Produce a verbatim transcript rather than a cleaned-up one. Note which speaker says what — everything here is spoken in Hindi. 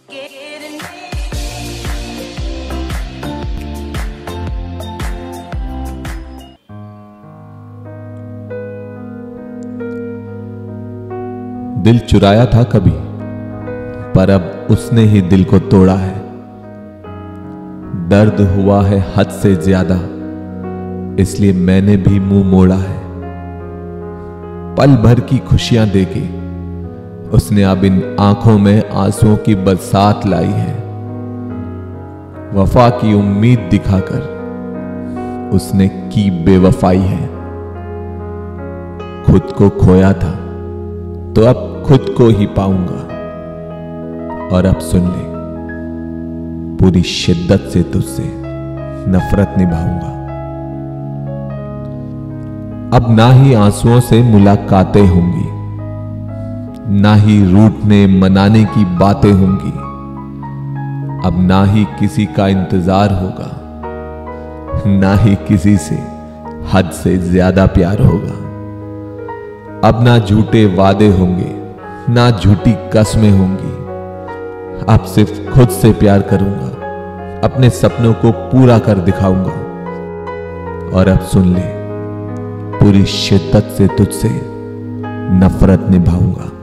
Speaker 1: दिल चुराया था कभी, पर अब उसने ही दिल को तोड़ा है। दर्द हुआ है हद से ज्यादा, इसलिए मैंने भी मुंह मोड़ा है। पल भर की खुशियां देके उसने अब इन आंखों में आंसुओं की बरसात लाई है। वफा की उम्मीद दिखाकर उसने की बेवफाई है। खुद को खोया था तो अब खुद को ही पाऊंगा। और अब सुन ले, पूरी शिद्दत से तुझसे नफरत निभाऊंगा। अब ना ही आंसुओं से मुलाकातें होंगी, ना ही रूठने मनाने की बातें होंगी। अब ना ही किसी का इंतजार होगा, ना ही किसी से हद से ज्यादा प्यार होगा। अब ना झूठे वादे होंगे, ना झूठी कस्में होंगी। अब सिर्फ खुद से प्यार करूंगा, अपने सपनों को पूरा कर दिखाऊंगा। और अब सुन ले, पूरी शिद्दत से तुझसे नफरत निभाऊंगा।